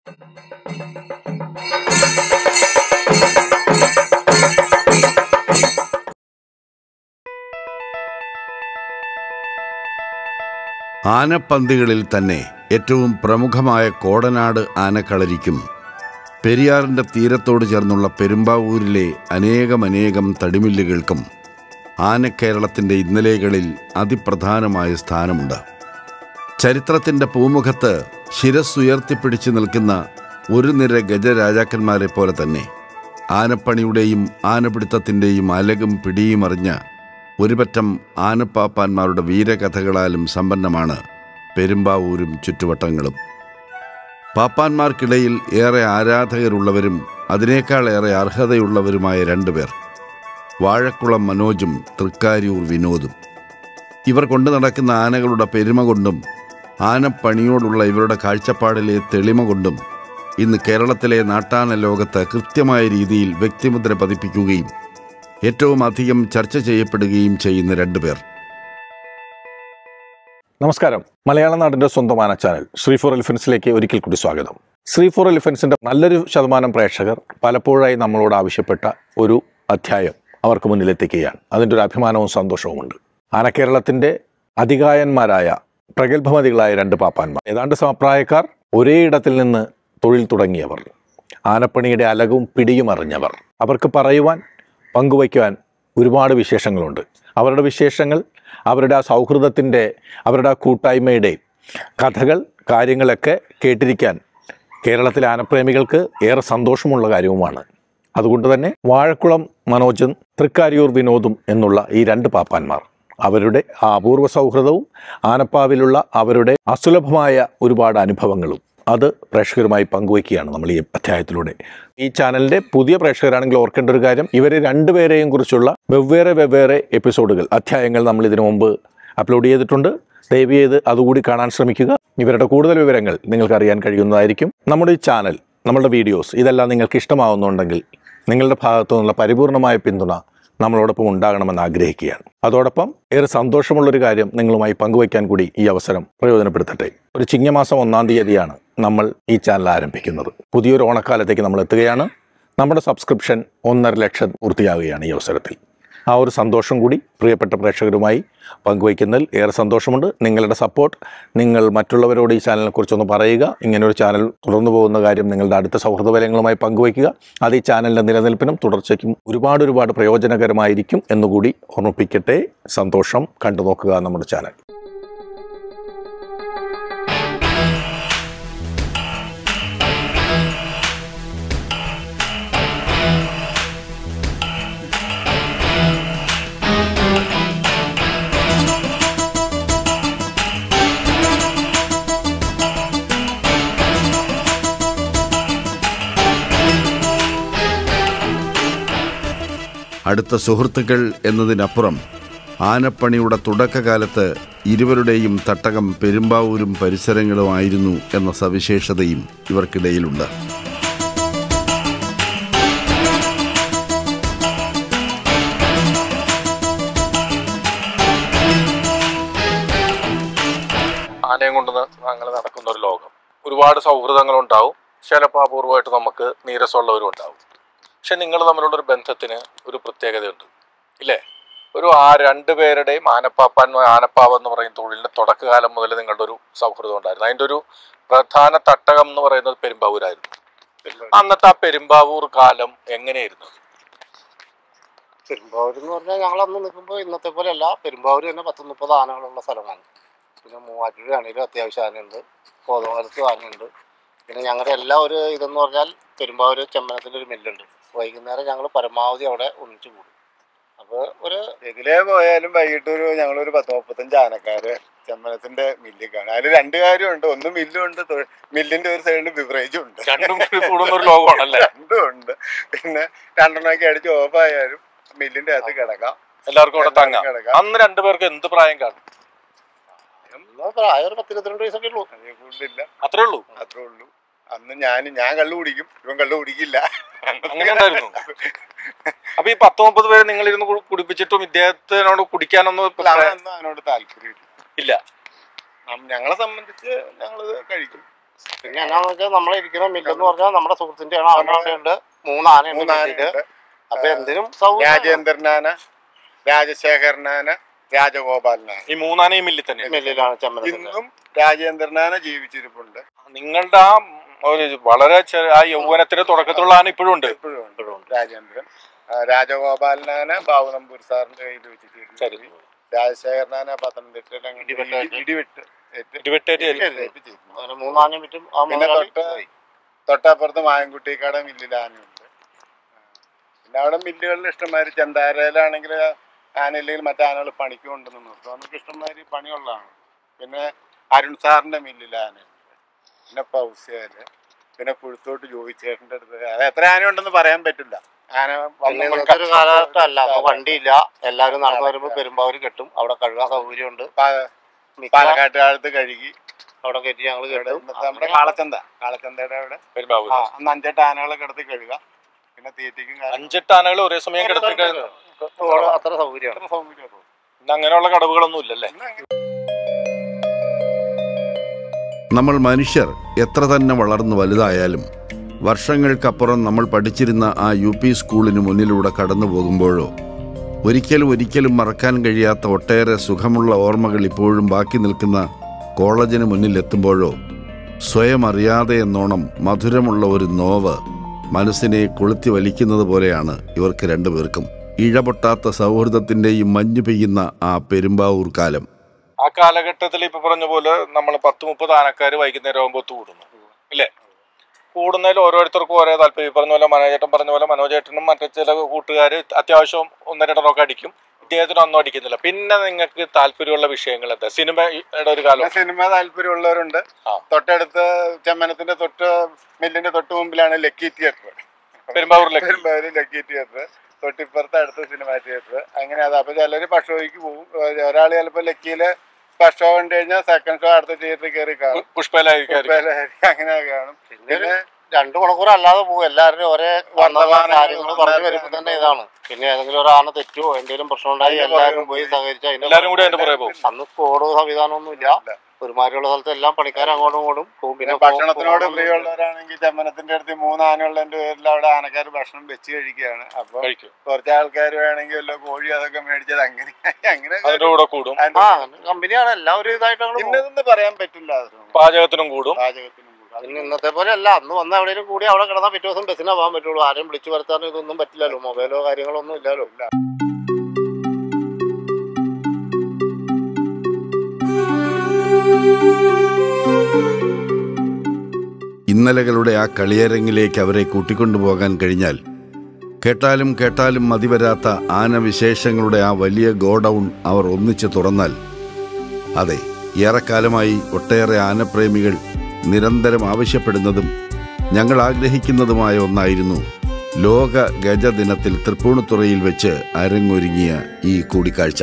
ആനപ്പന്തികളിൽ തന്നെ ഏറ്റവും പ്രമുഖമായ കോടനാട് ആനക്കളരിക്കും പെരിയാറിൻ്റെ തീരത്തോട് ചേർന്നുള്ള പെരുമ്പാവൂരിലെ അനേകം തടിമില്ലുകൾക്കും ആനക്കേരളത്തിൻ്റെ ഇന്നലെകളിൽ അതിപ്രധാനമായ സ്ഥാനമുണ്ട്. ചരിത്രത്തിൻ്റെ പൂമുഖത്ത് ശിരസ്സുയർത്തിപ്പിടിച്ചു നിൽക്കുന്ന ഒരു നിര ഗജരാജാക്കന്മാരെ പോലെ തന്നെ ആനപ്പണിയുടെയും ആനപിടുത്തത്തിൻ്റെയും അലകും പിടിയും അറിഞ്ഞ ഒരുപറ്റം ആനപ്പാപ്പാന്മാരുടെ വീരകഥകളാലും സമ്പന്നമാണ് പെരുമ്പാവൂരും ചുറ്റുവട്ടങ്ങളും. പാപ്പാന്മാർക്കിടയിൽ ഏറെ ആരാധകരുള്ളവരും അതിനേക്കാളേറെ അർഹതയുള്ളവരുമായ രണ്ടുപേർ, വാഴക്കുളം മനോജും തൃക്കാര്യൂർ വിനോദും. ഇവർ കൊണ്ടു നടക്കുന്ന ആനകളുടെ പെരുമ കൊണ്ടും ആനപ്പണിയോടുള്ള ഇവരുടെ കാഴ്ചപ്പാടിലെ തെളിമ കൊണ്ടും ഇന്ന് കേരളത്തിലെ നാട്ടാന ലോകത്ത് കൃത്യമായ രീതിയിൽ വ്യക്തിമുദ്ര പതിപ്പിക്കുകയും ഏറ്റവും അധികം ചർച്ച ചെയ്യപ്പെടുകയും ചെയ്യുന്ന രണ്ടുപേർ. നമസ്കാരം. മലയാള നാടിൻ്റെ സ്വന്തം ആന ചാനൽ ശ്രീ ഫോർ എലിഫൻസിലേക്ക് ഒരിക്കൽ കൂടി സ്വാഗതം. ശ്രീ ഫോർ എലിഫൻസിൻ്റെ നല്ലൊരു ശതമാനം പ്രേക്ഷകർ പലപ്പോഴായി നമ്മളോട് ആവശ്യപ്പെട്ട ഒരു അധ്യായം അവർക്ക് മുന്നിലെത്തിക്കുകയാണ്. അതിൻ്റെ ഒരു അഭിമാനവും സന്തോഷവുമുണ്ട്. ആനക്കേരളത്തിൻ്റെ അതികായന്മാരായ പ്രഗത്ഭമതികളായ രണ്ട് പാപ്പാന്മാർ, ഏതാണ്ട് സമപ്രായക്കാർ, ഒരേ ഇടത്തിൽ നിന്ന് തൊഴിൽ തുടങ്ങിയവർ, ആനപ്പണിയുടെ അലകും പിടിയും അറിഞ്ഞവർ. അവർക്ക് പറയുവാൻ, പങ്കുവയ്ക്കുവാൻ ഒരുപാട് വിശേഷങ്ങളുണ്ട്. അവരുടെ വിശേഷങ്ങൾ, അവരുടെ ആ സൗഹൃദത്തിൻ്റെ, അവരുടെ ആ കൂട്ടായ്മയുടെ കഥകൾ, കാര്യങ്ങളൊക്കെ കേട്ടിരിക്കാൻ കേരളത്തിലെ ആനപ്രേമികൾക്ക് ഏറെ സന്തോഷമുള്ള കാര്യവുമാണ്. അതുകൊണ്ട് തന്നെ വാഴക്കുളം മനോജും തൃക്കാര്യൂർ വിനോദും എന്നുള്ള ഈ രണ്ട് പാപ്പാന്മാർ അവരുടെ ആ അപൂർവ സൗഹൃദവും ആനപ്പാവിലുള്ള അവരുടെ അസുലഭമായ ഒരുപാട് അനുഭവങ്ങളും അത് പ്രേക്ഷകരുമായി പങ്കുവയ്ക്കുകയാണ് നമ്മൾ ഈ അധ്യായത്തിലൂടെ. ഈ ചാനലിൻ്റെ പുതിയ പ്രേക്ഷകരാണെങ്കിൽ ഓർക്കേണ്ട ഒരു കാര്യം, ഇവരെ രണ്ടുപേരെയും കുറിച്ചുള്ള വെവ്വേറെ എപ്പിസോഡുകൾ, അധ്യായങ്ങൾ നമ്മൾ ഇതിനു മുമ്പ് അപ്ലോഡ് ചെയ്തിട്ടുണ്ട്. ദയവ് ചെയ്ത് അതുകൂടി കാണാൻ ശ്രമിക്കുക. ഇവരുടെ കൂടുതൽ വിവരങ്ങൾ നിങ്ങൾക്ക് അറിയാൻ കഴിയുന്നതായിരിക്കും. നമ്മുടെ ഈ ചാനൽ, നമ്മളുടെ വീഡിയോസ് ഇതെല്ലാം നിങ്ങൾക്ക് ഇഷ്ടമാവുന്നുണ്ടെങ്കിൽ നിങ്ങളുടെ ഭാഗത്തു നിന്നുള്ള പരിപൂർണമായ പിന്തുണ നമ്മളോടൊപ്പം ഉണ്ടാകണമെന്ന് ആഗ്രഹിക്കുകയാണ്. അതോടൊപ്പം ഏറെ സന്തോഷമുള്ളൊരു കാര്യം നിങ്ങളുമായി പങ്കുവയ്ക്കാൻ കൂടി ഈ അവസരം പ്രയോജനപ്പെടുത്തട്ടെ. ഒരു ചിങ്ങമാസം 1-ാം തീയതിയാണ് നമ്മൾ ഈ ചാനൽ ആരംഭിക്കുന്നത്. പുതിയൊരു ഓണക്കാലത്തേക്ക് നമ്മൾ എത്തുകയാണ്. നമ്മുടെ സബ്സ്ക്രിപ്ഷൻ 1.5 ലക്ഷം പൂർത്തിയാവുകയാണ് ഈ അവസരത്തിൽ. ആ ഒരു സന്തോഷം കൂടി പ്രിയപ്പെട്ട പ്രേക്ഷകരുമായി പങ്കുവയ്ക്കുന്നതിൽ ഏറെ സന്തോഷമുണ്ട്. നിങ്ങളുടെ സപ്പോർട്ട്, നിങ്ങൾ മറ്റുള്ളവരോട് ഈ ചാനലിനെ കുറിച്ചൊന്ന് പറയുക. ഇങ്ങനൊരു ചാനൽ തുടർന്നു പോകുന്ന കാര്യം നിങ്ങളുടെ അടുത്ത സൗഹൃദവലയങ്ങളുമായി പങ്കുവയ്ക്കുക. അത് ഈ ചാനലിൻ്റെ നിലനിൽപ്പിനും തുടർച്ചയ്ക്കും ഒരുപാട് പ്രയോജനകരമായിരിക്കും എന്നുകൂടി ഓർമ്മിപ്പിക്കട്ടെ. സന്തോഷം. കണ്ടു നോക്കുക നമ്മുടെ ചാനൽ. അടുത്ത സുഹൃത്തുക്കൾ എന്നതിനപ്പുറം ആനപ്പണിയുടെ തുടക്കകാലത്ത് ഇരുവരുടെയും തട്ടകം പെരുമ്പാവൂരും പരിസരങ്ങളുമായിരുന്നു എന്ന സവിശേഷതയും ഇവർക്കിടയിലുണ്ട്. ആനയും കൊണ്ട് അങ്ങനെ നടക്കുന്ന ഒരു ലോകം. ഒരുപാട് സൗഹൃദങ്ങളുണ്ടാവും. ചിലപ്പോൾ അപൂർവമായിട്ട് നമുക്ക് നീരസമുള്ളവരും ഉണ്ടാവും. പക്ഷെ നിങ്ങൾ തമ്മിലുള്ളൊരു ബന്ധത്തിന് ഒരു പ്രത്യേകതയുണ്ട്, ഇല്ലേ? രണ്ടുപേരുടെയും ആനപ്പാവ് എന്ന് പറയുന്ന തൊഴിലിൻ്റെ തുടക്കകാലം മുതൽ നിങ്ങളുടെ ഒരു സൗഹൃദം ഉണ്ടായിരുന്നു. അതിൻ്റെ ഒരു പ്രധാന തട്ടകം എന്ന് പറയുന്നത് പെരുമ്പാവൂരായിരുന്നു. അന്നത്തെ ആ പെരുമ്പാവൂർ കാലം എങ്ങനെയായിരുന്നു? പെരുമ്പാവൂർ എന്ന് പറഞ്ഞാൽ ഞങ്ങൾ അന്ന് നിൽക്കുമ്പോൾ ഇന്നത്തെ പോലെ അല്ല. പെരുമ്പാവൂർ തന്നെ 10-30 ആനകളുള്ള സ്ഥലമാണ്. പിന്നെ മൂവാറ്റുപുഴയാണെങ്കിലും അത്യാവശ്യം ആനയുണ്ട്, കോതമംഗലത്ത് ആനയുണ്ട്. പിന്നെ ഞങ്ങളുടെ എല്ലാ ഒരു ഇതെന്ന് പറഞ്ഞാൽ പെരുമ്പാവൂർ ചെമ്മനത്തിൻ്റെ ഒരു മില്ലുണ്ട്. വൈകുന്നേരം ഞങ്ങൾ പരമാവധി അവിടെ ഒന്നിച്ചു കൂടും. അപ്പോൾ ഇതിലേ പോയാലും വൈകിട്ട് ഞങ്ങളൊരു 10-35 ആനക്കാര് ചെമ്മനത്തിന്റെ മില്ലിൽ കാണും. അതിൽ 2 കാര്യമുണ്ട്. ഒന്ന് മില്ലും ഉണ്ട്, മില്ലിന്റെ ഒരു സൈഡിൽ ബിവറേജും ഉണ്ട്. രണ്ടും ഉണ്ട്. പിന്നെ 2 അടിച്ച് ഓഫായാലും മില്ലിന്റെ അകത്ത് കിടക്കാം, എല്ലാവർക്കും അവിടെ തങ്ങാം. അന്ന് 2 പേർക്ക് എന്ത് പ്രായം കാണും? പ്രായം ഒരു 10-22 വയസ്സൊക്കെ ഉള്ളൂ. കൂടുതലില്ല. അത്രേ ഉള്ളൂ. അന്ന് ഞാൻ കള്ളു കുടിക്കും, ഇവൻ കള്ളു കുടിക്കില്ല. അങ്ങനെ ഉണ്ടായിരുന്നു. അപ്പൊ ഈ 10-30 പേര് നിങ്ങളിരുന്ന് കുടിപ്പിച്ചിട്ടും ഇദ്ദേഹത്തിനോട് കുടിക്കാനൊന്നും അതിനോട് താല്പര്യം ഇല്ല. ഞങ്ങളെ സംബന്ധിച്ച് ഞങ്ങളത് കഴിക്കും. പിന്നെ എന്നാന്ന് വെച്ചാൽ നമ്മളിരിക്കുന്ന മില്ലെന്ന് പറഞ്ഞാൽ നമ്മുടെ സുഹൃത്തിന്റെയാണ്. ആനയുണ്ട്, 3 ആനയുണ്ട് മില്ലില്. അപ്പൊ എന്തിനും രാജേന്ദ്രനാന, രാജശേഖരനാന, രാജഗോപാലനാന, ഈ 3 ആനയും മില്ലിൽ തന്നെ മില്ലിലാണ് ചമ്മരത്തിൽ. ഇന്നും രാജേന്ദ്രനാന ജീവിച്ചിരിപ്പുണ്ട്. നിങ്ങളുടെ ആ ഒരു വളരെ ആ യൗവനത്തിന്റെ തുടക്കത്തിലുള്ള ആന ഇപ്പോഴും ഉണ്ട്. ഇപ്പോഴും രാജേന്ദ്രൻ. രാജഗോപാലനാന ബാബുനമ്പൂർ സാറിന്റെ കയ്യിൽ വെച്ചിട്ട്, രാജശേഖരനാന പത്തനംതിട്ടയിൽ ഇടിവെട്ട്. പിന്നെ തൊട്ടപ്പുറത്ത് മായൻകുട്ടിക്കാട് മില്ലിൽ ആനയുണ്ട്. പിന്നെ അവിടെ മില്ലുകളിൽ ഇഷ്ടംമാതിരി ചെന്താരയിലാണെങ്കിൽ ആനയില്ലെങ്കിൽ മറ്റേ ആനകൾ പണിക്ക് കൊണ്ടുവന്ന് നിർത്തും. നമുക്ക് ഇഷ്ടംമാതിരി പണിയുള്ളതാണ്. പിന്നെ അരുൺ സാറിന്റെ മില്ലിൽ ആനയുണ്ട്. പിന്നെ പൗസ്യയില്, പിന്നെ പുഴുത്തോട്ട് ജോയിച്ചേട്ടൻ്റെ അടുത്ത്. അത് എത്ര ആനയുണ്ടെന്ന് പറയാൻ പറ്റില്ല. ആന ഒരു കാലഘട്ടമല്ല, അപ്പൊ വണ്ടിയില്ല. എല്ലാവരും നടന്നു വരുമ്പോ പെരുമ്പാവൂര് കെട്ടും. അവിടെ കഴുകാൻ സൗകര്യമുണ്ട്. പാലക്കാട്ടുകാലത്ത് കഴുകി അവിടെ കയറ്റി ഞങ്ങൾ കെട്ടും. നമ്മുടെ കാളച്ചന്തയുടെ അവിടെ അന്ന് 5-8 ആനകളെ കിടത്തി കഴുകുക. പിന്നെ തീറ്റയ്ക്കും 5-8 ആനകൾ ഒരേ സമയം കിടത്തി അത്ര സൗകര്യമാണ്. അങ്ങനെയുള്ള കടവുകളൊന്നും ഇല്ലല്ലേ? നമ്മൾ മനുഷ്യർ എത്ര തന്നെ വളർന്നു വലുതായാലും വർഷങ്ങൾക്കപ്പുറം നമ്മൾ പഠിച്ചിരുന്ന ആ UP സ്കൂളിന് മുന്നിലൂടെ കടന്നു പോകുമ്പോഴോ ഒരിക്കലും മറക്കാൻ കഴിയാത്ത ഒട്ടേറെ സുഖമുള്ള ഓർമ്മകൾ ഇപ്പോഴും ബാക്കി നിൽക്കുന്ന കോളേജിന് മുന്നിലെത്തുമ്പോഴോ സ്വയം അറിയാതെ എന്നോണം മധുരമുള്ള ഒരു നോവ് മനസ്സിനെ കൊളുത്തി വലിക്കുന്നത് പോലെയാണ് ഇവർക്ക് രണ്ടുപേർക്കും. ഇഴപൊട്ടാത്ത സൗഹൃദത്തിൻ്റെയും മഞ്ഞു പെയ്യുന്ന ആ പെരുമ്പാവൂർ കാലം. ആ കാലഘട്ടത്തിൽ ഇപ്പൊ പറഞ്ഞ പോലെ നമ്മൾ 10-30 ആനക്കാർ വൈകുന്നേരം ആകുമ്പോൾ കൂടുന്നു ഇല്ലേ? കൂടുന്നതിൽ ഓരോരുത്തർക്കും ഓരോ താല്പര്യം. പറഞ്ഞ പോലെ മനോജേട്ടൻ പറഞ്ഞ പോലെ മനോജേട്ടനും മറ്റു ചില കൂട്ടുകാർ അത്യാവശ്യം 1-2 അടിക്കും. ഇദ്ദേഹത്തിന് ഒന്നും അടിക്കുന്നില്ല. പിന്നെ നിങ്ങൾക്ക് താല്പര്യമുള്ള വിഷയങ്ങൾ എന്താ? സിനിമയുടെ ഒരു കാലം. സിനിമ താല്പര്യമുള്ളവരുണ്ട്. തൊട്ടടുത്ത് ചെമ്മനത്തിന്റെ മില്ലിന്റെ തൊട്ട് മുമ്പിലാണ് lucky theatre. Perumbavoor lucky theatre. തൊട്ടിപ്പുറത്ത് അടുത്ത സിനിമ തിയേറ്റർ. അങ്ങനെ അത് അപ്പൊ ചിലര് ഫസ്റ്റ് ഷോയ്ക്ക് പോകും. ഒരാൾ ചിലപ്പോ ലക്കിയില് ഫസ്റ്റ് ഷോ കണ്ടു കഴിഞ്ഞാൽ സെക്കൻഡ് ഷോ അടുത്ത തിയേറ്ററിൽ കയറി കാണും. അങ്ങനെ കാണും. പിന്നെ 2 മണിക്കൂർ അല്ലാതെ പോകും. എല്ലാവരും ഒരേ കാര്യങ്ങൾ പറഞ്ഞു വരുമ്പോ തന്നെ ഇതാണ്. പിന്നെ ഏതെങ്കിലും ഒരു ആന തെറ്റോ എന്തെങ്കിലും പ്രശ്നം ഉണ്ടായി എല്ലാവരും പോയി സഹകരിച്ചാൽ അന്ന് സ്കോഡ് സംവിധാനമൊന്നും ഇല്ല. ഒരുമാതിരിയുള്ള സ്ഥലത്ത് എല്ലാം പണിക്കാർ അങ്ങോട്ടും ഇങ്ങോട്ടും പോകും. പിന്നെ ഭക്ഷണത്തിനോട് പ്രിയമുള്ളവരാണെങ്കിൽ ചെമ്മനത്തിന്റെ അടുത്ത് 3 ആനയുള്ളതിന്റെ പേരിൽ അവിടെ ആനക്കാർ ഭക്ഷണം വെച്ച് കഴിക്കുകയാണ്. അപ്പൊ കുറച്ച് ആൾക്കാർ വേണമെങ്കിൽ വല്ല കോഴി അതൊക്കെ മേടിച്ചത് അങ്ങനെ കമ്പനിയാണ്. എല്ലാവരും ഇതായിട്ടാണ്. ഇന്നതെന്ന് പറയാൻ പറ്റില്ല. പാചകത്തിനും കൂടും. അതിന് ഇന്നത്തെ പോലെ അല്ല. അന്ന് വന്ന് എവിടെയും കൂടി അവിടെ കിടന്നാൽ പിറ്റേ ദിവസം ബസ്സിനാ പോകാൻ പറ്റുള്ളൂ. ആരെയും വിളിച്ചു വരുത്താനോ ഇതൊന്നും പറ്റില്ലല്ലോ. മൊബൈലോ കാര്യങ്ങളോ ഒന്നും ഇല്ലല്ലോ. ഇന്നലകളുടെ ആ കളിയരങ്ങിലേക്ക് അവരെ കൂട്ടിക്കൊണ്ടുപോകാൻ കഴിഞ്ഞാൽ കേട്ടാലും മതിവരാത്ത ആനവിശേഷങ്ങളുടെ ആ വലിയ ഗോഡൗൺ അവർ ഒന്നിച്ച് തുറന്നാൽ, അതെ, ഏറെക്കാലമായി ഒട്ടേറെ ആനപ്രേമികൾ നിരന്തരം ആവശ്യപ്പെടുന്നതും ഞങ്ങൾ ആഗ്രഹിക്കുന്നതുമായ ഒന്നായിരുന്നു ലോക ഗജദിനത്തിൽ തൃപ്പൂണിത്തുറയിൽ വെച്ച് അരങ്ങൊരുങ്ങിയ ഈ കൂടിക്കാഴ്ച.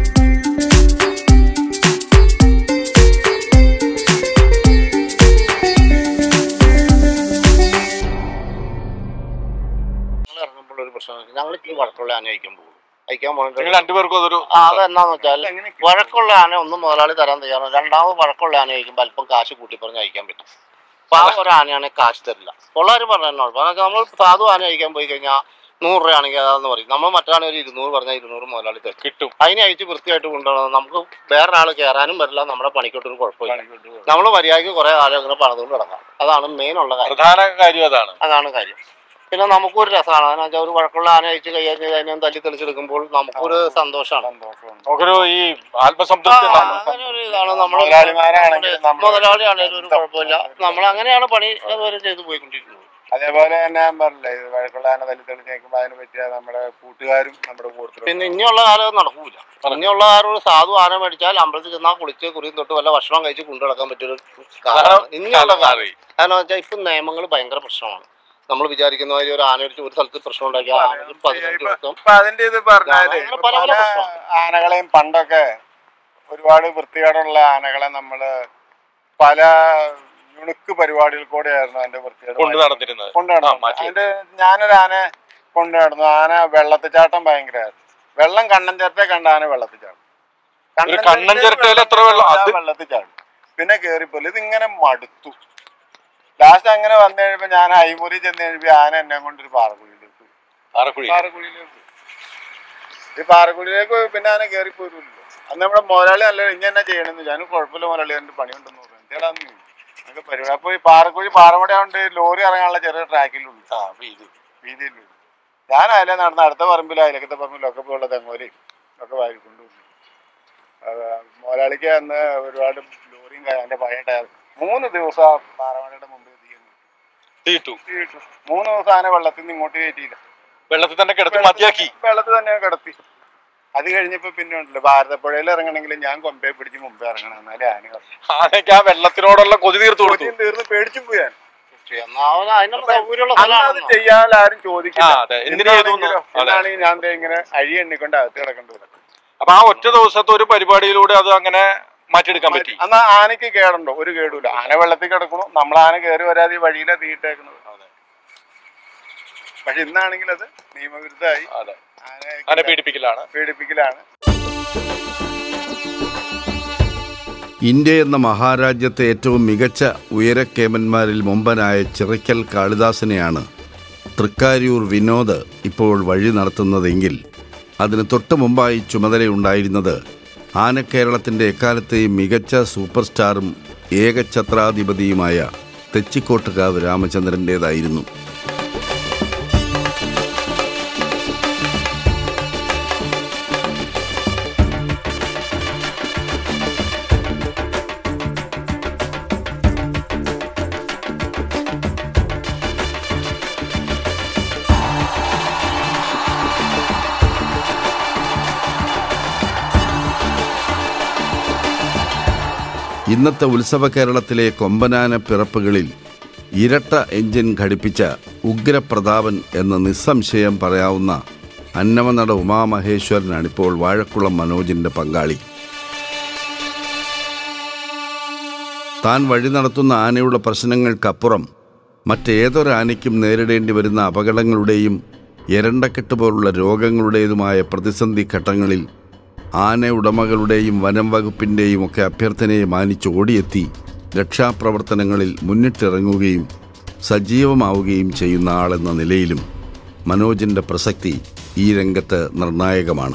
ഞങ്ങൾ ഈ വഴക്കുള്ള ആന അയക്കാൻ പോകും. അയക്കാൻ പോകുന്നത് അതെന്നാന്ന് വെച്ചാൽ വഴക്കുള്ള ആന ഒന്നും മുതലാളി തരാൻ തയ്യാറാണ്. രണ്ടാമത് വഴക്കുള്ള ആന അയക്കുമ്പോൾ അല്പം കാശ് കൂട്ടി പറഞ്ഞ് അയക്കാൻ പറ്റും. പാവം ഒരു ആനയാണെങ്കിൽ കാശ് തരില്ല. ഉള്ളവർ പറഞ്ഞോളൂ. നമ്മൾ സാധു ആന അയക്കാൻ പോയി കഴിഞ്ഞാൽ 100 രൂപയാണെങ്കിൽ അതാന്ന് പറയും. നമ്മൾ മറ്റാണ് ഒരു 200 പറഞ്ഞാൽ 200 മുതലാളി തരും കിട്ടും. അതിനെ അയച്ച് വൃത്തിയായിട്ട് കൊണ്ടുപോകണം. നമുക്ക് വേറൊരാൾ കയറാനും വരില്ല. നമ്മുടെ പണിക്കൊട്ടൊരു കുഴപ്പമില്ല. നമ്മൾ മര്യാദയ്ക്ക് കുറെ കാലം അങ്ങനെ പണിതുകൊണ്ട് കിടക്കാം. അതാണ് മെയിൻ ഉള്ള കാര്യം. അതാണ് കാര്യം. പിന്നെ നമുക്കൊരു രസമാണ്. അതിനാ വെച്ചാൽ ഒരു വഴക്കുള്ള ആന അയച്ച് കൈകാര്യം ചെയ്ത് അതിനെ തല്ലി തെളിച്ചെടുക്കുമ്പോൾ നമുക്കൊരു സന്തോഷമാണ്. അങ്ങനെ ഒരു ഇതാണ്. മുതലാളിയാണെങ്കിലും ഒരു കുഴപ്പമില്ല. നമ്മൾ അങ്ങനെയാണ് പണി അതുവരെ ചെയ്ത് പോയിക്കൊണ്ടിരിക്കുന്നത്. അതേപോലെ തന്നെ ഞാൻ പറഞ്ഞില്ലേ, ഇത് വഴക്കുള്ള ആന തല്ലി തെളിച്ച് നിൽക്കുമ്പോൾ അതിനെ പറ്റിയ നമ്മുടെ കൂട്ടുകാരും നമ്മുടെ കൂട്ടത്തിലും. പിന്നെ ഇനിയുള്ള കാലം നടക്കൂല. ഇനിയുള്ള കാലം ഒരു സാധു ആന മേടിച്ചാൽ അമ്പലത്തിൽ ചെന്നാൽ കുളിച്ച് കുറിയും തൊട്ട് വല്ല ഭക്ഷണം കഴിച്ച് കൊണ്ടു നടക്കാൻ പറ്റിയൊരു കാലമാണ് ഇനിയുള്ള കാലം. കാരണം വെച്ചാൽ ഇപ്പം നിയമങ്ങൾ ഭയങ്കര പ്രശ്നമാണ്. നമ്മൾ വിചാരിക്കുന്ന മാതിരി ഒരു ആന ഒരു സ്ഥലത്ത് പ്രശ്നം ഉണ്ടാക്കിയ അതിന്റെ ഇത് പറഞ്ഞാല് ആനകളെയും പണ്ടൊക്കെ ഒരുപാട് വൃത്തികേടുള്ള ആനകളെ നമ്മള് പല നുണുക്ക് പരിപാടികൾ കൂടെ ആയിരുന്നു അതിന്റെ വൃത്തികേട് കൊണ്ടുനടന്നു. അതിന്റെ ഞാനൊരു ആന കൊണ്ടു നടന്നു. ആന വെള്ളത്തിച്ചാട്ടം ഭയങ്കരമായിരുന്നു. വെള്ളം കണ്ണൻ ചിരട്ടെ കണ്ട ആന വെള്ളത്തിച്ചാടും. വെള്ളത്തിച്ചാടും. പിന്നെ കേറിപ്പോലെ ഇതിങ്ങനെ മടുത്തു. ലാസ്റ്റ് അങ്ങനെ വന്നു കഴിയുമ്പോ ഞാൻ അയിമുറി ചെന്ന് കഴിയുമ്പോ ആന എന്നെ കൊണ്ടൊരു പാറക്കുഴിയിലേക്ക് ഈ പാറക്കുഴിയിലേക്ക് പിന്നെ ആന കയറിപ്പോരുമല്ലോ. അന്ന് നമ്മുടെ മുതലാളി നല്ല ഇനി എന്നാ ചെയ്യണമെന്ന് ഞാൻ കുഴപ്പമില്ല മുതലാളി എന്റെ പണിയുണ്ടെന്ന് പറഞ്ഞു. എന്തേടാന്ന് ഞങ്ങൾക്ക് പരിപാടി. അപ്പൊ ഈ പാറക്കുഴി പാറമടയാണ്ട് ലോറി ഇറങ്ങാനുള്ള ചെറിയ ട്രാക്കിലുണ്ട് വീതിയിലുണ്ട്. ഞാൻ അതിലെ നടന്ന അടുത്ത പറമ്പിലും അയലക്കത്തെ പറമ്പിലും ഒക്കെ പോയുള്ള തെങ്ങോലയും ഒക്കെ വാരി കൊണ്ടുപോയി. മുതലാളിക്ക് അന്ന് ഒരുപാട് ലോറിയും അതിന്റെ പഴയ ടയർ 3 ദിവസം പാറമടയുടെ മുമ്പിൽ തീയിട്ടു. 3 ദിവസം ആന വെള്ളത്തിൽ നിന്ന് ഇങ്ങോട്ട് കയറ്റിയില്ല. വെള്ളത്തിൽ തന്നെ കിടത്തി. അത് കഴിഞ്ഞപ്പോ പിന്നെ ഉണ്ടല്ലോ ഭാരതപ്പുഴയിൽ ഇറങ്ങണമെങ്കിൽ ഞാൻ കൊമ്പയെ പിടിച്ച് മുമ്പേ ഇറങ്ങണം. എന്നാലേ ആനയ്ക്ക് ആ വെള്ളത്തിനോടുള്ള കൊതി തീർന്ന് പേടിച്ചും പോയി. അത് ചെയ്യാൻ ആരും ചോദിക്കില്ല. എന്നാണെങ്കിൽ ഞാൻ ഇങ്ങനെ അഴി എണ്ണിക്കൊണ്ട് അകത്ത് കിടക്കേണ്ടത്. അപ്പൊ ആ ഒറ്റ ദിവസത്തെ ഒരു പരിപാടിയിലൂടെ അത് അങ്ങനെ മാറ്റിയെടുക്കാൻ പറ്റി. എന്നാ ആനയ്ക്ക് കേടുണ്ടോ? ഒരു കേടുമില്ല. ആന വെള്ളത്തിൽ കിടക്കണു, നമ്മൾ ആന കയറി വരാതെ ഈ വഴിയിലെ തീയിട്ടേക്കുന്നത്. പക്ഷെ ഇന്നാണെങ്കിൽ അത് നിയമവിരുദ്ധമായി. ആനയെ പീഡിപ്പിക്കലാണ്. ഇന്ത്യ എന്ന മഹാരാജ്യത്തെ ഏറ്റവും മികച്ച ഉയരക്കേമന്മാരിൽ മുമ്പനായ ചിറയ്ക്കൽ കാളിദാസനെയാണ് തൃക്കാര്യൂർ വിനോദ് ഇപ്പോൾ വഴി നടത്തുന്നതെങ്കിൽ അതിന് തൊട്ട് മുമ്പായി ചുമതലയുണ്ടായിരുന്നത് ആനക്കേരളത്തിൻ്റെ എക്കാലത്തെയും മികച്ച സൂപ്പർ സ്റ്റാറും ഏകഛത്രാധിപതിയുമായ തെച്ചിക്കോട്ടുകാവ് രാമചന്ദ്രൻ്റേതായിരുന്നു. ഇന്നത്തെ ഉത്സവ കേരളത്തിലെ കൊമ്പനാന പിറപ്പുകളിൽ ഇരട്ട എഞ്ചിൻ ഘടിപ്പിച്ച ഉഗ്രപ്രതാപൻ എന്ന് നിസ്സംശയം പറയാവുന്ന അന്നമനട ഉമാമഹേശ്വരനാണിപ്പോൾ വാഴക്കുളം മനോജിൻ്റെ പങ്കാളി. താൻ വഴി നടത്തുന്ന ആനയുടെ പ്രശ്നങ്ങൾക്കപ്പുറം മറ്റേതൊരാനയ്ക്കും നേരിടേണ്ടി വരുന്ന അപകടങ്ങളുടെയും എരണ്ടക്കെട്ട് പോലുള്ള രോഗങ്ങളുടേതുമായ പ്രതിസന്ധി ഘട്ടങ്ങളിൽ ആന ഉടമകളുടെയും വനം വകുപ്പിൻ്റെയും ഒക്കെ അഭ്യർത്ഥനയെ മാനിച്ച് ഓടിയെത്തി രക്ഷാപ്രവർത്തനങ്ങളിൽ മുന്നിട്ടിറങ്ങുകയും സജീവമാവുകയും ചെയ്യുന്ന ആളെന്ന നിലയിലും മനോജിൻ്റെ പ്രസക്തി ഈ രംഗത്ത് നിർണായകമാണ്.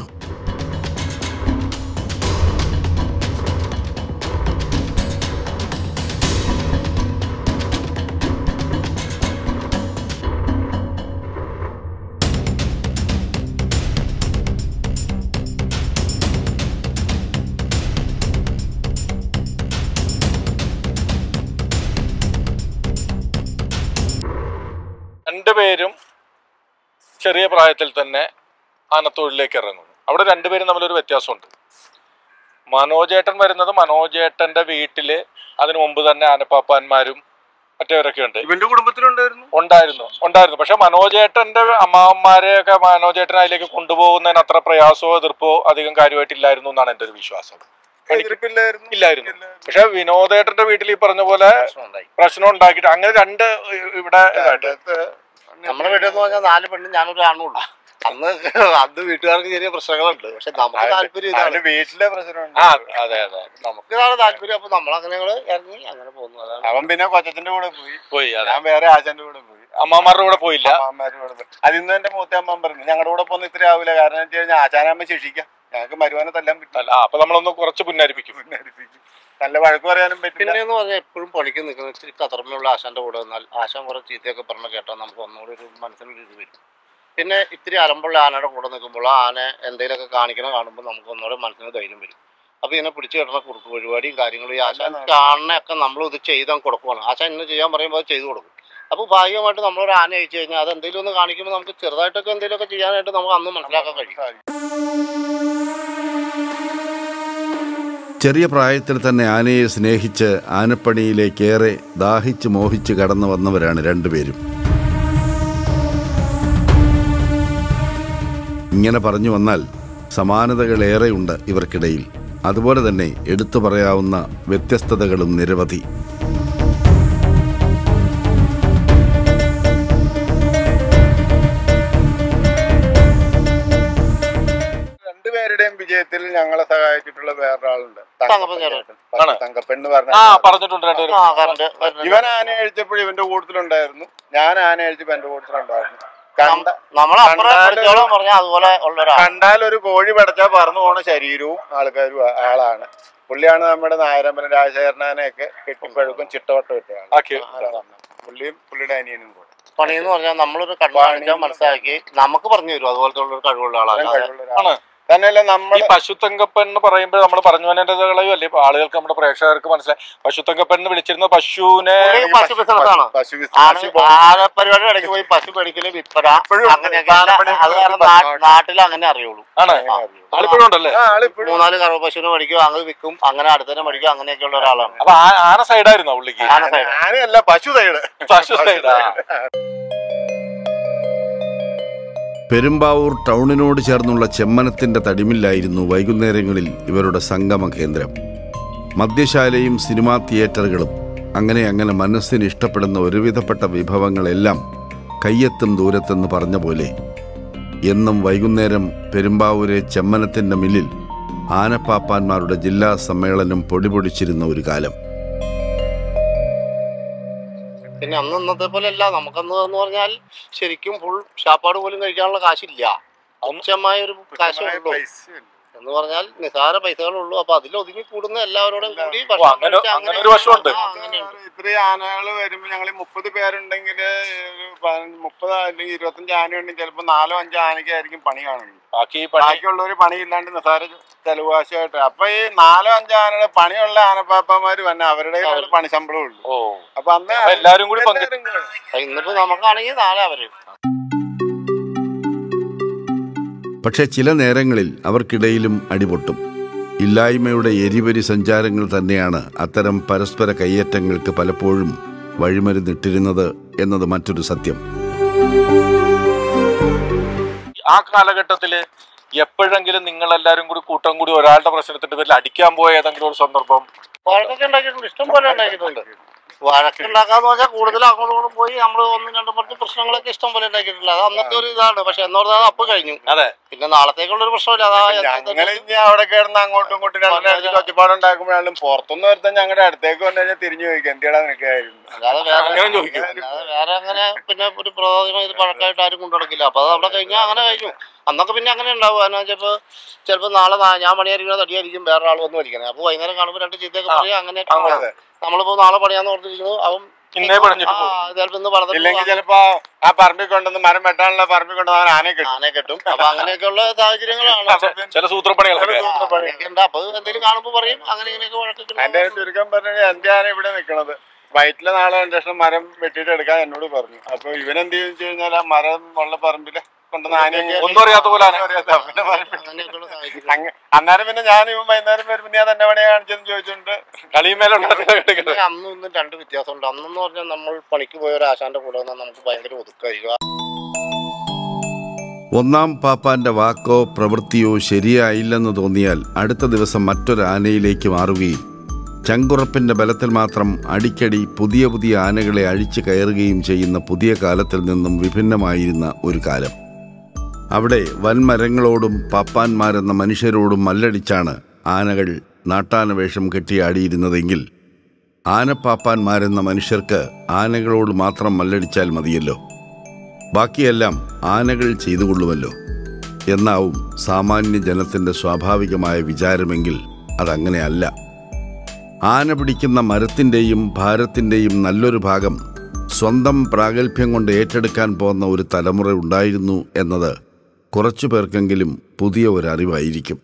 രണ്ടുപേരും ചെറിയ പ്രായത്തിൽ തന്നെ ആനത്തൊഴിലേക്ക് ഇറങ്ങുന്നു. അവിടെ രണ്ടുപേരും തമ്മിലൊരു വ്യത്യാസമുണ്ട്. മനോജേട്ടൻ വരുന്നത് മനോജേട്ടന്റെ വീട്ടില് അതിനു മുമ്പ് തന്നെ ആനപ്പാപ്പാന്മാരും മറ്റവരൊക്കെ ഉണ്ട്. ഇവന്റെ കുടുംബത്തിലുണ്ടായിരുന്നു. പക്ഷെ മനോജേട്ടന്റെ അമ്മാവന്മാരെയൊക്കെ മനോജേട്ടൻ അതിലേക്ക് കൊണ്ടുപോകുന്നതിന് അത്ര പ്രയാസമോ എതിർപ്പോ അധികം കാര്യമായിട്ടില്ലായിരുന്നു എന്നാണ് എൻ്റെ ഒരു വിശ്വാസം. ഇല്ലായിരുന്നു. പക്ഷെ വിനോദേട്ടന്റെ വീട്ടിൽ ഈ പറഞ്ഞ പോലെ പ്രശ്നം ഉണ്ടാക്കിയിട്ട് അങ്ങനെ രണ്ട് ഇവിടെ നമ്മുടെ വീട്ടിൽ എന്ന് പറഞ്ഞാൽ 4 പെണ്ണും ഞാനൊരു ആണുള്ളൂ. അന്ന് വീട്ടുകാർക്ക് ചെറിയ പ്രശ്നങ്ങളുണ്ട്. പക്ഷെ നമുക്ക് താല്പര്യം ഇതാണ്, വീട്ടിലെ പ്രശ്നമുണ്ട്. നമുക്ക് ഇതാണ് താല്പര്യം. അപ്പൊ നമ്മളങ്ങനെ ഇറങ്ങി അങ്ങനെ പോകുന്നു. അവൻ പിന്നെ കൊച്ചത്തിന്റെ കൂടെ പോയി. ഞാൻ വേറെ ആശാന്റെ കൂടെ പോയി. അമ്മമാരുടെ കൂടെ പോയില്ല. അതിന്ന് എന്റെ മൂത്ത അമ്മ പറഞ്ഞു ഞങ്ങളുടെ കൂടെ പോകുന്ന ഇത്ര ആവില്ല. കാരണം വെച്ച് കഴിഞ്ഞാൽ ആശാനാമ്മ ശിക്ഷിക്കാം, ഞങ്ങൾക്ക് മരുവാനെ തല്ലാൻ പറ്റില്ല. അപ്പൊ നമ്മളൊന്ന് കുറച്ച് പുന്നരിപ്പിക്കും. നല്ല വഴക്ക് പറയാനും പറ്റില്ല. പിന്നെ എന്ന് പറഞ്ഞാൽ എപ്പോഴും പണിക്ക് നിൽക്കുന്ന ഇച്ചിരി കതർമ്മയുള്ള ആശാന്റെ കൂടെ വന്നാൽ ആശാൻ കുറെ ചീത്തയൊക്കെ പറഞ്ഞ കേട്ടാൽ നമുക്ക് ഒന്നുകൂടി ഒരു മനസ്സിനൊരു ഇത് വരും. പിന്നെ ഇത്തിരി അലമ്പുള്ള ആനയുടെ കൂടെ നിൽക്കുമ്പോൾ ആന എന്തെങ്കിലുമൊക്കെ കാണിക്കണം കാണുമ്പോൾ നമുക്ക് ഒന്നുകൂടെ മനസ്സിന് ധൈര്യം വരും. അപ്പൊ ഇതിനെ പിടിച്ചു കിട്ടുന്ന കുറുക്ക് പരിപാടിയും കാര്യങ്ങളും ഈ ആശാൻ കാണണയൊക്കെ നമ്മൾ ഇത് ചെയ്താൽ കൊടുക്കുവാണ്. ആശാൻ ഇന്ന് ചെയ്യാൻ പറയുമ്പോൾ അത് ചെയ്തു കൊടുക്കും. അപ്പോൾ ഭാഗികമായിട്ട് നമ്മളൊരു ആന അയച്ചു കഴിഞ്ഞാൽ അത് എന്തെങ്കിലും ഒന്ന് കാണിക്കുമ്പോൾ നമുക്ക് ചെറുതായിട്ടൊക്കെ എന്തെങ്കിലുമൊക്കെ ചെയ്യാനായിട്ട് നമുക്ക് അന്ന് മനസ്സിലാക്കാൻ കഴിയും. ചെറിയ പ്രായത്തിൽ തന്നെ ആനയെ സ്നേഹിച്ച് ആനപ്പണിയിലേക്കേറെ ദാഹിച്ച് മോഹിച്ച് കടന്നു വന്നവരാണ് രണ്ടുപേരും. ഇങ്ങനെ പറഞ്ഞു വന്നാൽ സമാനതകളേറെയുണ്ട് ഇവർക്കിടയിൽ. അതുപോലെ തന്നെ എടുത്തു പറയാവുന്ന വ്യത്യസ്തതകളും നിരവധി. രണ്ടുപേരുടെയും വിജയത്തിൽ ഞങ്ങളെ സഹായിച്ചിട്ടുള്ള വേറെ വേറൊരാളുണ്ട് തങ്കപ്പെണ്ണ് പറഞ്ഞിട്ടുണ്ട്. ഇവൻ ആന കഴിച്ചപ്പോഴും ഇവന്റെ കൂട്ടത്തിലുണ്ടായിരുന്നു, ഞാൻ ആന കഴിച്ചപ്പോ എന്റെ കൂട്ടത്തിലുണ്ടായിരുന്നു. കണ്ടാൽ ഒരു കോഴി പടച്ചാൽ പറന്നു പോണ ശരീരവും ആൾക്കാരും ആളാണ്. പുള്ളിയാണ് നമ്മുടെ നായരമ്പലം രാജശേഖരനാനെയൊക്കെ കെട്ടിപ്പഴുക്കും ചിട്ടവട്ടം ഇട്ടയാണ്. പുള്ളിയും പുള്ളിയുടെ അനിയനും കൂടെ പണിയെന്ന് പറഞ്ഞാൽ നമ്മളൊരു കണ്ണു മനസ്സിലാക്കി നമുക്ക് പറഞ്ഞു തരും. അതുപോലത്തെ ഉള്ള കഴിവുള്ള ആളാണ്. തന്നെയല്ല നമ്മൾ പശുത്തങ്കപ്പൻ എന്ന് പറയുമ്പോൾ നമ്മൾ പറഞ്ഞു പോകേണ്ടതുകളെയോ അല്ലെ ആളുകൾക്ക് നമ്മുടെ പ്രേക്ഷകർക്ക് മനസ്സിലായി. പശുത്തങ്കപ്പൻ എന്ന് വിളിച്ചിരുന്ന പശുവിനെ പശു ബിസിനസ്സാണ്. പരിപാടി ഇടയ്ക്ക് പോയി പശു മേടിക്കല് വിൽപ്പന അങ്ങനെയൊക്കെ നാട്ടിൽ അങ്ങനെ അറിയുള്ളൂ. ഉണ്ടല്ലേ? 3-4 കറവ പശുവിനെ മേടിക്കും, അങ്ങ് വിൽക്കും, അങ്ങനെ അടുത്തന്നെ മേടിക്കും, അങ്ങനെയൊക്കെ ഉള്ള ഒരാളാണ്. അപ്പൊ ആന സൈഡായിരുന്നോ പുള്ളിക്ക്? ആനയല്ല, പശു സൈഡ്. പശു സൈഡ്. പെരുമ്പാവൂർ ടൗണിനോട് ചേർന്നുള്ള ചെമ്മനത്തിൻ്റെ തടിമില്ലായിരുന്നു വൈകുന്നേരങ്ങളിൽ ഇവരുടെ സംഗമ കേന്ദ്രം. മദ്യശാലയും സിനിമാ തിയേറ്ററുകളും അങ്ങനെ മനസ്സിന് ഇഷ്ടപ്പെടുന്ന ഒരുവിധപ്പെട്ട വിഭവങ്ങളെല്ലാം കയ്യെത്തും ദൂരത്തെന്ന് പറഞ്ഞ പോലെ എന്നും വൈകുന്നേരം പെരുമ്പാവൂരെ ചെമ്മനത്തിൻ്റെ മില്ലിൽ ആനപ്പാപ്പാന്മാരുടെ ജില്ലാ സമ്മേളനം പൊടിപൊടിച്ചിരുന്ന ഒരു കാലം. പിന്നെ ഇന്നത്തെ പോലെ അല്ല. നമുക്കന്ന് എന്ന് പറഞ്ഞാൽ ശരിക്കും ഫുൾ ഷാപ്പാട് പോലും കഴിക്കാനുള്ള കാശില്ല. തുച്ഛമായ ഒരു കാശേ ഉള്ളൂ എന്ന് പറഞ്ഞാൽ നിസാര പൈസകളുള്ളൂ. അപ്പൊ അതിൽ ഒതുങ്ങി കൂടുന്ന എല്ലാവരോടും കൂടി ഇത്രയും ആനകൾ വരുമ്പോ ഞങ്ങൾ 30 പേരുണ്ടെങ്കിൽ 30 അല്ലെങ്കിൽ 25 ആന ഉണ്ടെങ്കിൽ ചിലപ്പോ 4-5 ആനയ്ക്കായിരിക്കും പണി കാണുന്നത്. ബാക്കിയുള്ളവര് പണിയില്ലാണ്ട് നിസാര ചെലവാശമായിട്ട്. അപ്പൊ ഈ 4-5 ആനയുടെ പണിയുള്ള ആനപ്പാപ്പന്മാര് വന്നെ അവരുടെ പണി ശമ്പളം ഉള്ളൂ. അപ്പൊ അന്ന് എല്ലാരും കൂടി ഇന്നിപ്പോ നമുക്കാണെങ്കിൽ നാളെ അവര്. പക്ഷെ ചില നേരങ്ങളിൽ അവർക്കിടയിലും അടിപൊട്ടും. ഇല്ലായ്മയുടെ എരിവരി സഞ്ചാരങ്ങൾ തന്നെയാണ് അത്തരം പരസ്പര കയ്യേറ്റങ്ങൾക്ക് പലപ്പോഴും വഴിമരുന്നിട്ടിരുന്നത് എന്നത് മറ്റൊരു സത്യം. ആ കാലഘട്ടത്തില് എപ്പോഴെങ്കിലും നിങ്ങൾ എല്ലാരും കൂടി കൂട്ടം കൂടി ഒരാളുടെ പ്രശ്നത്തിന്റെ പേരിൽ അടിക്കാൻ പോയ ഏതെങ്കിലും ഒരു സന്ദർഭം? വഴക്കൊക്കെ ഉണ്ടാക്കിയിട്ടുണ്ട്, ഇഷ്ടം പോലെ ഉണ്ടാക്കിയിട്ടുണ്ട്. വഴക്കുണ്ടാക്കാന്ന് പറഞ്ഞാൽ കൂടുതൽ അങ്ങോട്ടും പോയി നമ്മൾ 1-2 പ്രശ്നങ്ങളൊക്കെ ഇഷ്ടം പോലെ ഉണ്ടാക്കിയിട്ടില്ല. അത് അന്നത്തെ ഒരു ഇതാണ്. പക്ഷെ എന്ന് പറഞ്ഞാൽ അപ്പൊ കഴിഞ്ഞു. അതെ, പിന്നെ നാളത്തേക്കുള്ള ഒരു പ്രശ്നമില്ല. അവിടെ കിടന്ന് അങ്ങോട്ടും ഇങ്ങോട്ടും ഒച്ചപ്പാടുണ്ടാക്കുമ്പോഴാലും പുറത്തുനിന്ന് വരുത്താൻ ഞങ്ങളുടെ അടുത്തേക്ക് വന്നു കഴിഞ്ഞാൽ തിരിഞ്ഞു ചോദിക്കും എന്തിനാ നിനക്കായിരുന്നു. അല്ലാതെ വേറെ അങ്ങനെ പിന്നെ ഒരു പ്രധാന ഇത് പഴക്കമായിട്ട് ആരും കൊണ്ടുനടക്കില്ല. അപ്പൊ അത് അവിടെ കഴിഞ്ഞാൽ അങ്ങനെ കഴിഞ്ഞു. അന്നൊക്കെ പിന്നെ അങ്ങനെ ഉണ്ടാവും. കാരണം വെച്ചപ്പോ ചിലപ്പോ നാളെ ഞാൻ പണിയായിരിക്കുന്ന തടിയായിരിക്കും വേറെ ആൾ വന്ന് വലിക്കണേ. അപ്പൊ വൈകുന്നേരം കാണുമ്പോൾ 2 ചീത്തയൊക്കെ പറയും. അങ്ങനെ നമ്മളിപ്പോ നാളെ പണിയാന്ന് പറഞ്ഞിരിക്കുന്നു, അവൻ ഇല്ലെങ്കിൽ ചിലപ്പോ ആ പറമ്പിൽ കൊണ്ടുവന്ന് മരം വെട്ടാനുള്ള പറമ്പിൽ കൊണ്ടുവന്ന് അവൻ ആനയെ കെട്ടും. അപ്പൊ അങ്ങനെയൊക്കെയുള്ള സാഹചര്യങ്ങളാണ്. ചില സൂത്രപ്പണികളൊക്കെ അപ്പൊ എന്തെങ്കിലും കാണുമ്പോ പറയും. അങ്ങനെ ഇങ്ങനെയൊക്കെ വഴക്കൊക്കെ. എന്റെ ചുരുക്കം പറഞ്ഞാൽ എന്റെ ആന ഇവിടെ നിൽക്കണത് വയറ്റിലെ നാളെ 2 ലക്ഷം മരം വെട്ടിയിട്ട് എടുക്കാൻ എന്നോട് പറഞ്ഞു. അപ്പൊ ഇവനെന്ത് ചോദിച്ചു കഴിഞ്ഞാൽ ആ മരം ഉള്ള പറമ്പില് കൊണ്ടുവന്ന് ആനയൊക്കെ ഒന്നും അറിയാത്ത പോലെ അന്നേരം പിന്നെ ഞാൻ ഇവൻ വൈകുന്നേരം വരുമ്പോ ഞാൻ തന്നെ പണിയാ കാണിച്ചെന്ന് ചോദിച്ചിട്ടുണ്ട്. കളിമേലും അന്നും ഇന്നും 2 വ്യത്യാസമുണ്ട്. അന്നെന്ന് പറഞ്ഞാൽ നമ്മൾ പണിക്ക് പോയ ഒരു ആശാന്റെ കൂടെ വന്നാൽ നമുക്ക് ഭയങ്കര ഒതുക്കായിരിക്കും. ഒന്നാം പാപ്പാന്റെ വാക്കോ പ്രവൃത്തിയോ ശരിയായില്ലെന്ന് തോന്നിയാൽ അടുത്ത ദിവസം മറ്റൊരു ആനയിലേക്ക് മാറുകയും ചങ്കുറപ്പിന്റെ ബലത്തിൽ മാത്രം അടിക്കടി പുതിയ ആനകളെ അഴിച്ചു കയറുകയും ചെയ്യുന്ന പുതിയ കാലത്തിൽ നിന്നും വിഭിന്നമായിരുന്ന ഒരു കാലം. അവിടെ വൻമരങ്ങളോടും പാപ്പാന്മാരെന്ന മനുഷ്യരോടും മല്ലടിച്ചാണ് ആനകൾ നാട്ടാന വേഷം കെട്ടിയാടിയിരുന്നതെങ്കിൽ ആനപ്പാപ്പാന്മാരെന്ന മനുഷ്യർക്ക് ആനകളോട് മാത്രം മല്ലടിച്ചാൽ മതിയല്ലോ, ബാക്കിയെല്ലാം ആനകൾ ചെയ്തുകൊള്ളുമല്ലോ എന്നാവും സാമാന്യ ജനത്തിൻ്റെ സ്വാഭാവികമായ വിചാരമെങ്കിൽ അതങ്ങനെയല്ല. ആന പിടിക്കുന്ന മരത്തിൻ്റെയും ഭാരത്തിൻ്റെയും നല്ലൊരു ഭാഗം സ്വന്തം പ്രാഗൽഭ്യം കൊണ്ട് ഏറ്റെടുക്കാൻ പോകുന്ന ഒരു തലമുറ ഉണ്ടായിരുന്നു എന്നത് കുറച്ചു പേർക്കെങ്കിലും പുതിയ ഒരു അറിവായിരിക്കും.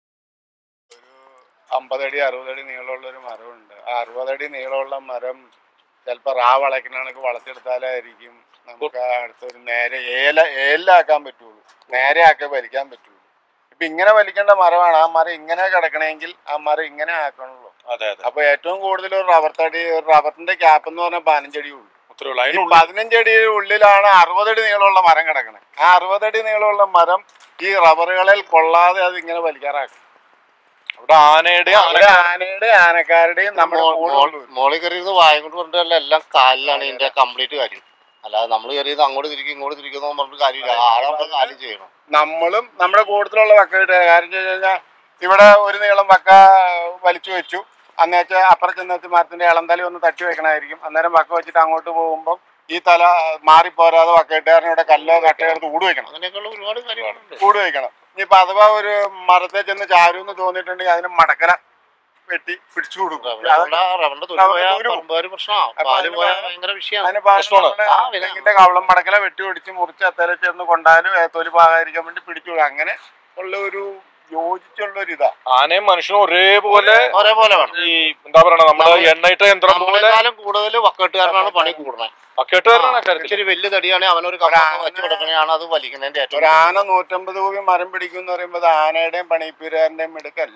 50 അടി 60 അടി നീളമുള്ള ഒരു മരമുണ്ട്. ആ 60 അടി നീളമുള്ള മരം ചിലപ്പോൾ വളയ്ക്കണക്ക് വളച്ചെടുത്താലായിരിക്കും നമുക്ക് അടുത്തൊരു നേരെ ഏലാക്കാൻ പറ്റുള്ളൂ, നേരെ ആക്കി വലിക്കാൻ പറ്റുള്ളൂ. ഇപ്പൊ ഇങ്ങനെ വലിക്കേണ്ട മരമാണ്. ആ മരം ഇങ്ങനെ കിടക്കണമെങ്കിൽ ആ മരം ഇങ്ങനെ ആക്കണല്ലോ. അപ്പൊ ഏറ്റവും കൂടുതൽ ഒരു റബ്ബറിന്റെ ക്യാപ്പ് എന്ന് പറഞ്ഞാൽ 15 അടി ഉള്ളൂ. 15 അടി ഉള്ളിലാണ് 60 അടി നീളമുള്ള മരം കിടക്കണേ. ആ 60 അടി നീളമുള്ള മരം ഈ റബ്ബറുകളിൽ കൊള്ളാതെ അത് ഇങ്ങനെ വലിക്കാറാക്കും. അവിടെ ആനയുടെ ആനക്കാരുടെയും നമ്മുടെ മോളിൽ കയറിയത് വായ കൊണ്ട് പറഞ്ഞിട്ടല്ല, എല്ലാം കാലിലാണ് ഇതിന്റെ കംപ്ലീറ്റ് കാര്യം. അല്ലാതെ നമ്മൾ കയറിയത് അങ്ങോട്ട് തിരിക്കും ഇങ്ങോട്ട് തിരിക്കുന്ന പറഞ്ഞിട്ട് കാര്യമില്ല. ആളെ കാര്യം ചെയ്യണം. നമ്മളും നമ്മുടെ കൂട്ടത്തിലുള്ള വക്കയിട്ട് കാര്യം ചെയ്ത് കഴിഞ്ഞാൽ ഇവിടെ ഒരു നീളം വക്ക വലിച്ചു വെച്ചു. അന്നേച്ച് അപ്പുറം ചെന്നേച്ച് മരത്തിന്റെ ഇളന്തലി ഒന്ന് തട്ടി വെക്കണമായിരിക്കും. അന്നേരം വക്ക വെച്ചിട്ട് അങ്ങോട്ട് പോകുമ്പോൾ ഈ തല മാറിപ്പോരാതെ വക്കയിട്ടുകാരനോടെ കല്ലോ കട്ടയെടുത്ത് കൂട് വെക്കണം. അങ്ങനെയൊക്കെയുള്ള ഒരുപാട് കാര്യങ്ങളുണ്ട്. കൂട് വെക്കണം. ഇനിയിപ്പോൾ അഥവാ ഒരു മരത്തെ ചെന്ന് ചാരുന്ന് തോന്നിയിട്ടുണ്ടെങ്കിൽ അതിന് മടക്കല വെട്ടി പിടിച്ചു കൊടുക്കും. അതിന്റെ കവളം മടക്കല വെട്ടി ഒടിച്ച് മുറിച്ച് അത്തല ചെന്ന് കൊണ്ടാലും തൊലി പാകാതിരിക്കാൻ വേണ്ടി പിടിച്ചു കൊടുക്കും. അങ്ങനെ ഉള്ള ഒരു യോജിച്ചുള്ള ഒരു ഇതാ. ആനയും മനുഷ്യനും ഒരേപോലെ ഈ എന്താ പറയണ നമ്മള് എണ്ണയിട്ട യന്ത്രം കൂടുതൽ വക്കട്ടുകാരനാണ് പണി കൂടുന്നത്. ഇച്ചിരി വലിയ തടിയാണ് അവനൊരു വെച്ച് കൊടുക്കണതാണ് അത് വലിക്കുന്നതിന്റെ ഏറ്റവും. ഒരു ആന 150 കൂടി മരം പിടിക്കും എന്ന് പറയുമ്പോൾ ആനയുടെയും പണിപ്പീരുകാരന്റെയും എടുക്കല്ല,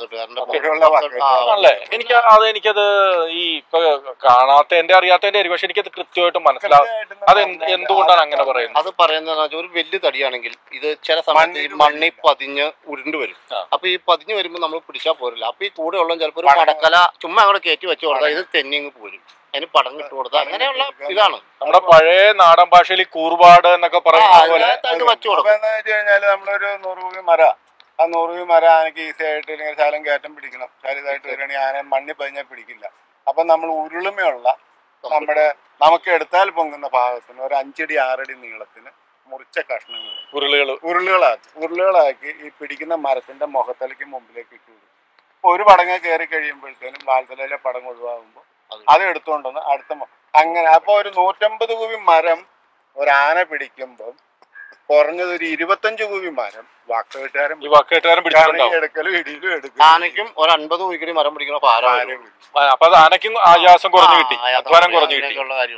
എനിക്കത് ഈ ഇപ്പൊ കാണാത്ത എന്റെ അറിയാത്തതിന്റെ ആയിരിക്കും. പക്ഷെ എനിക്കത് കൃത്യമായിട്ട് മനസ്സിലാവും. അത് എന്തുകൊണ്ടാണ് അങ്ങനെ പറയുന്നത്? അത് പറയുന്നത് ഒരു വലിയ തടിയാണെങ്കിൽ ഇത് ചില സമയത്ത് മണ്ണി പതിഞ്ഞ് ഉരുണ്ടു വരും. അപ്പൊ ഈ പതിഞ്ഞ് വരുമ്പോൾ നമ്മൾ പിടിച്ചാൽ പോരില്ല. അപ്പൊ ഈ കൂടെ ഉള്ള ചിലപ്പോൾ ഒരു മടക്കല ചുമ്മാ അവിടെ കയറ്റി വെച്ചു കൊടുത്താൽ ഇത് തെന്നിങ് പോരും. അതിന് പടം ഇട്ട് കൊടുത്താൽ അങ്ങനെയുള്ള ഇതാണ് നമ്മുടെ പഴയ നാടൻ ഭാഷയിൽ കൂർപാട് എന്നൊക്കെ പറയുന്നത്. കഴിഞ്ഞാല് നമ്മളൊരു 100 കൂടി മര, ആ 100 കൂടി മര ആനക്ക് ഈസി ആയിട്ട് ഇങ്ങനെ ശാലം കയറ്റം പിടിക്കണം. ശാലിതായിട്ട് വരികയാണെങ്കിൽ ആന മണ്ണി പതിഞ്ഞാൽ പിടിക്കില്ല. അപ്പൊ നമ്മൾ ഉരുളുമയുള്ള നമുക്ക് എടുത്താൽ പൊങ്ങുന്ന ഭാഗത്തിന് ഒരു 5 അടി 6 അടി നീളത്തിന് മുറിച്ച കഷ്ണങ്ങൾ ഉരുളുകളാക്കി ഈ പിടിക്കുന്ന മരത്തിന്റെ മുഖത്തലയ്ക്ക് മുമ്പിലേക്ക് ഇട്ട് കൊടുക്കും. ഒരു പടങ്ങ കയറി കഴിയുമ്പോഴത്തേനും വാൽത്തലയിലെ പടം ഒഴിവാകുമ്പോൾ അത് എടുത്തുകൊണ്ടുവന്ന് അടുത്ത അങ്ങനെ. അപ്പൊ ഒരു 150 കൂവി മരം ഒരാന പിടിക്കുമ്പോൾ കുറഞ്ഞത് ഒരു 25 കൂവി മരം വക്കവീട്ടുകാരൻ എടുക്കലും ഇടിയിലും എടുക്കും. ആനയ്ക്കും ഒരു 50 കൂടി മരം പിടിക്കുന്ന ഭാരം. അപ്പൊ ആനയ്ക്കും ആയാസം കുറഞ്ഞു കിട്ടി, അധ്വാനം കുറഞ്ഞു കിട്ടി.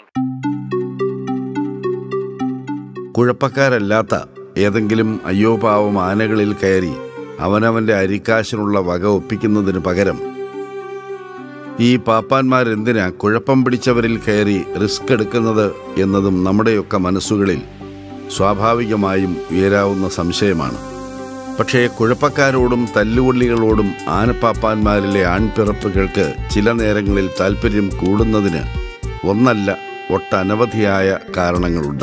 കുഴപ്പക്കാരല്ലാത്ത ഏതെങ്കിലും അയ്യോ പാവം ആനകളിൽ കയറി അവനവന്റെ അരിക്കാശിനുള്ള വക ഒപ്പിക്കുന്നതിന് പകരം ഈ പാപ്പാന്മാരെന്തിനാ കുഴപ്പം പിടിച്ചവരിൽ കയറി റിസ്ക് എടുക്കുന്നത് എന്നതും നമ്മുടെയൊക്കെ മനസ്സുകളിൽ സ്വാഭാവികമായും ഉയരാവുന്ന സംശയമാണ്. പക്ഷേ കുഴപ്പക്കാരോടും തല്ലുകൊള്ളികളോടും ആനപ്പാപ്പാന്മാരിലെ ആൺപിറപ്പുകൾക്ക് ചില നേരങ്ങളിൽ താല്പര്യം കൂടുന്നതിന് ഒന്നല്ല ഒട്ടനവധിയായ കാരണങ്ങളുണ്ട്.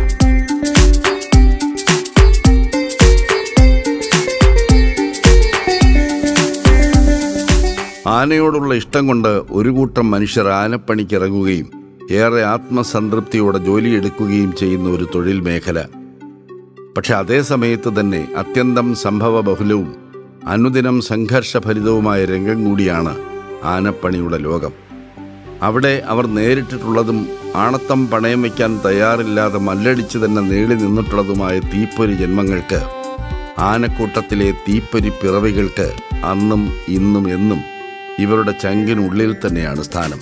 ആനയോടുള്ള ഇഷ്ടം കൊണ്ട് ഒരു കൂട്ടം മനുഷ്യർ ആനപ്പണിക്കിറങ്ങുകയും ഏറെ ആത്മസംതൃപ്തിയോടെ ജോലിയെടുക്കുകയും ചെയ്യുന്ന ഒരു തൊഴിൽ മേഖല. പക്ഷെ അതേ സമയത്ത് തന്നെ അത്യന്തം സംഭവബഹുലവും അനുദിനം സംഘർഷഭരിതവുമായ രംഗം കൂടിയാണ് ആനപ്പണിയുടെ ലോകം. അവിടെ അവർ നേരിട്ടിട്ടുള്ളതും ആണത്തം പണയം വയ്ക്കാൻ തയ്യാറില്ലാതെ മല്ലടിച്ച് തന്നെ നേടി നിന്നിട്ടുള്ളതുമായ തീപ്പൊരി ജന്മങ്ങൾക്ക്, ആനക്കൂട്ടത്തിലെ തീപ്പൊരി പിറവികൾക്ക് അന്നും ഇന്നും എന്നും ഇവരുടെ ചങ്കിനുള്ളിൽ തന്നെയാണ് സ്ഥാനം.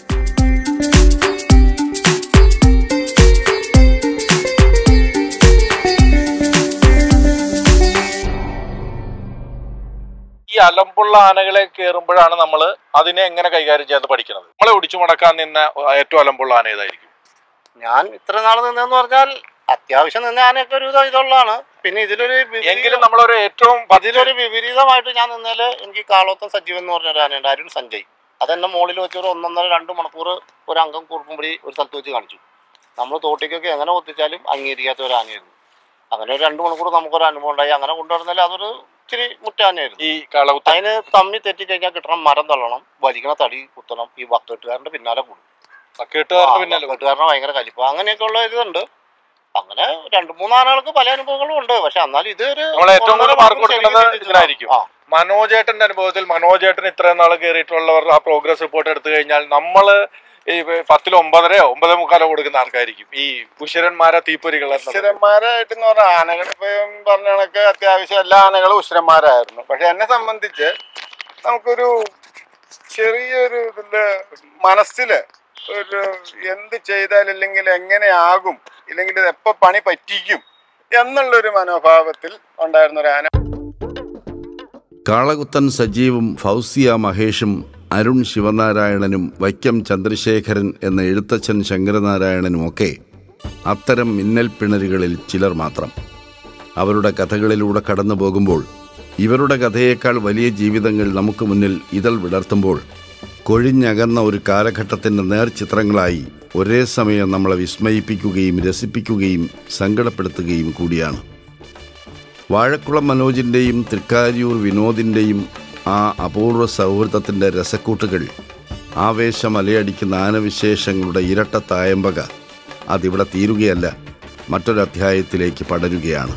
ഈ അലമ്പുള്ള ആനകളെ കയറുമ്പോഴാണ് നമ്മൾ അതിനെ എങ്ങനെ കൈകാര്യം ചെയ്യാൻ പഠിക്കുന്നത്. നമ്മളെ ഒടിച്ചു മുടക്കാൻ നിന്ന ഏറ്റവും അലമ്പുള്ള ആന ഏതായിരിക്കും? ഞാൻ ഇത്ര നാൾ നിന്നെന്ന് പറഞ്ഞാൽ അത്യാവശ്യം നിന്ന ആനയൊക്കെ ഒരു ഇതുള്ളതാണ്. പിന്നെ ഇതിലൊരു വിപരീതമായിട്ട് ഞാൻ നിന്നേല് എനിക്ക് കാളോത്തം സജീവൻ എന്ന് പറഞ്ഞൊരു ആനയുണ്ട്, അരുൺ സഞ്ജയ്. അതെന്നെ മുകളിൽ വെച്ചൊരു 1.5-2 മണിക്കൂർ ഒരു അംഗം കൂർപ്പുംപടി ഒരു സ്ഥലത്ത് വെച്ച് കാണിച്ചു. നമ്മൾ തോട്ടിക്കൊക്കെ എങ്ങനെ ഒത്തിച്ചാലും അംഗീകരിക്കാത്ത ഒരു ആനയായിരുന്നു. അങ്ങനെ ഒരു 2 മണിക്കൂർ നമുക്കൊരു അനുഭവം ഉണ്ടായി. അങ്ങനെ കൊണ്ടുവരുന്നതിൽ അതൊരു ഇച്ചിരി മുറ്റാനയായിരുന്നു. ഈ കാളകുത്ത് അതിന് തമ്മി തെറ്റിക്കഴിഞ്ഞാൽ കിട്ടണം, മരം തള്ളണം, വലിക്കണ തടി കുത്തണം, ഈ വക്കെട്ടുകാരന്റെ പിന്നാലെ കൂടും. വക്കെട്ടുകാരനെ ഭയങ്കര കലിപ്പ, അങ്ങനെയൊക്കെ ഉള്ള ഇതുണ്ട്. അങ്ങനെ 2-3 ആനകൾക്ക് പല അനുഭവങ്ങളും ഉണ്ട്. പക്ഷെ എന്നാലും ഇതൊരു ഏറ്റവും കൂടുതൽ മാർക്ക് കൊടുക്കുന്നത് ഇതിനായിരിക്കും. മനോജേട്ടന്റെ അനുഭവത്തിൽ മനോജേട്ടൻ ഇത്രയും നാൾ കയറിയിട്ടുള്ളവർ ആ പ്രോഗ്രസ് റിപ്പോർട്ട് എടുത്തു കഴിഞ്ഞാൽ നമ്മള് ഈ 10-ൽ 9.5 9.25 കൊടുക്കുന്ന ആൾക്കായിരിക്കും ഈ ഉശിരന്മാരെ തീപ്പൊരികളെ. ഉശിരന്മാരായിട്ടെന്ന് പറഞ്ഞാൽ ആനകൾ ഇപ്പം പറഞ്ഞ കണക്ക് അത്യാവശ്യം എല്ലാ ആനകളും ഉശിരന്മാരായിരുന്നു. പക്ഷെ എന്നെ സംബന്ധിച്ച് നമുക്കൊരു ചെറിയൊരു ഇതിന്റെ മനസ്സില് ഒരു എന്ത് ചെയ്താൽ ഇല്ലെങ്കിൽ എങ്ങനെയാകും, ഇല്ലെങ്കിൽ ഇത് എപ്പോൾ പണി പറ്റിക്കും എന്നുള്ളൊരു മനോഭാവത്തിൽ ഉണ്ടായിരുന്ന ഒരു ആന. കാളകുത്തൻ സജീവും ഫൗസിയ മഹേഷും അരുൺ ശിവനാരായണനും വൈക്കം ചന്ദ്രശേഖരൻ എന്ന എഴുത്തച്ഛൻ ശങ്കരനാരായണനും ഒക്കെ അത്തരം മിന്നൽ പിണരുകളിൽ ചിലർ മാത്രം. അവരുടെ കഥകളിലൂടെ കടന്നു പോകുമ്പോൾ ഇവരുടെ കഥയേക്കാൾ വലിയ ജീവിതങ്ങൾ നമുക്ക് മുന്നിൽ ഇതൾ വിടർത്തുമ്പോൾ കൊഴിഞ്ഞകന്ന ഒരു കാലഘട്ടത്തിൻ്റെ നേർചിത്രങ്ങളായി ഒരേ സമയം നമ്മളെ വിസ്മയിപ്പിക്കുകയും രസിപ്പിക്കുകയും സങ്കടപ്പെടുത്തുകയും കൂടിയാണ്. വാഴക്കുളം മനോജിൻ്റെയും തൃക്കാരിയൂർ വിനോദിൻ്റെയും ആ അപൂർവ സൗഹൃദത്തിൻ്റെ രസക്കൂട്ടുകൾ, ആവേശം അലയടിക്കുന്ന ആനവിശേഷങ്ങളുടെ ഇരട്ട തായമ്പക അതിവിടെ തീരുകയല്ല, മറ്റൊരധ്യായത്തിലേക്ക് പടരുകയാണ്.